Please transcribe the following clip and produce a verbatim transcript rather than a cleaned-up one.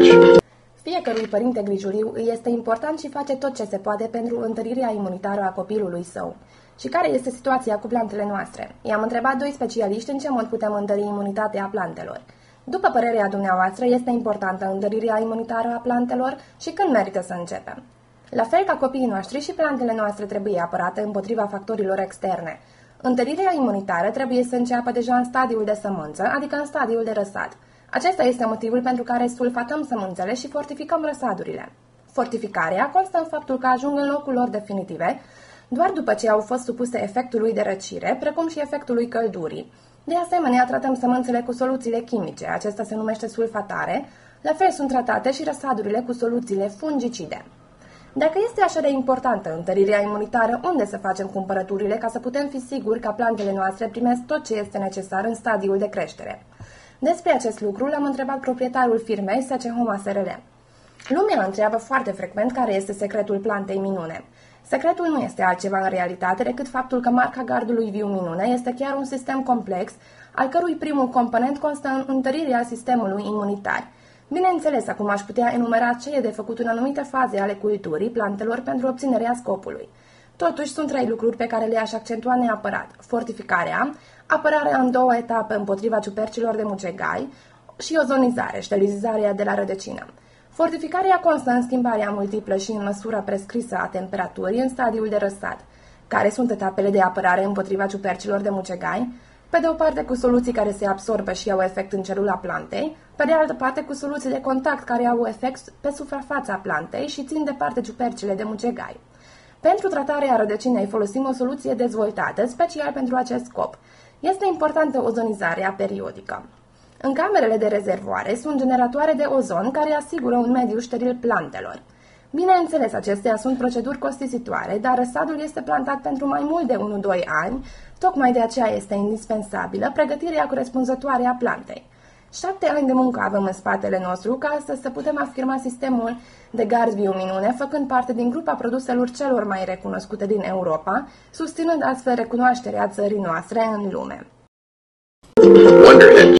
Grigi. Fiecărui părinte grijuliu îi este important și face tot ce se poate pentru întărirea imunitară a copilului său. Și care este situația cu plantele noastre? I-am întrebat doi specialiști în ce mod putem întări imunitatea plantelor. După părerea dumneavoastră, este importantă întărirea imunitară a plantelor și când merită să începem? La fel ca copiii noștri, și plantele noastre trebuie apărate împotriva factorilor externe. Întărirea imunitară trebuie să înceapă deja în stadiul de sămânță, adică în stadiul de răsad. Acesta este motivul pentru care sulfatăm sămânțele și fortificăm răsadurile. Fortificarea constă în faptul că ajung în locul lor definitive doar după ce au fost supuse efectului de răcire, precum și efectului căldurii. De asemenea, tratăm sămânțele cu soluțiile chimice, acesta se numește sulfatare, la fel sunt tratate și răsadurile cu soluțiile fungicide. Dacă este așa de importantă întărirea imunitară, unde să facem cumpărăturile ca să putem fi siguri că plantele noastre primesc tot ce este necesar în stadiul de creștere? Despre acest lucru l-am întrebat proprietarul firmei S C Homa S R L. Lumea întreabă foarte frecvent care este secretul plantei minune. Secretul nu este altceva în realitate decât faptul că marca gardului viu minune este chiar un sistem complex, al cărui primul component constă în întărirea sistemului imunitar. Bineînțeles, acum aș putea enumera ce e de făcut în anumite faze ale culturii plantelor pentru obținerea scopului. Totuși, sunt trei lucruri pe care le-aș accentua neapărat: fortificarea, apărarea în două etape împotriva ciupercilor de mucegai și ozonizare, ștelizarea de la rădăcină. Fortificarea constă în schimbarea multiplă și în măsura prescrisă a temperaturii în stadiul de răsad. Care sunt etapele de apărare împotriva ciupercilor de mucegai? Pe de o parte cu soluții care se absorbă și au efect în celula plantei, pe de altă parte cu soluții de contact care au efect pe suprafața plantei și țin departe ciupercile de mucegai. Pentru tratarea rădăcinei folosim o soluție dezvoltată special pentru acest scop. Este importantă ozonizarea periodică. În camerele de rezervoare sunt generatoare de ozon care asigură un mediu steril plantelor. Bineînțeles, acestea sunt proceduri costisitoare, dar răsadul este plantat pentru mai mult de unu doi ani, tocmai de aceea este indispensabilă pregătirea corespunzătoare a plantei. Șapte ani de muncă avem în spatele nostru ca astăzi să putem afirma sistemul de gard viu minune, făcând parte din grupa produselor celor mai recunoscute din Europa, susținând astfel recunoașterea țării noastre în lume.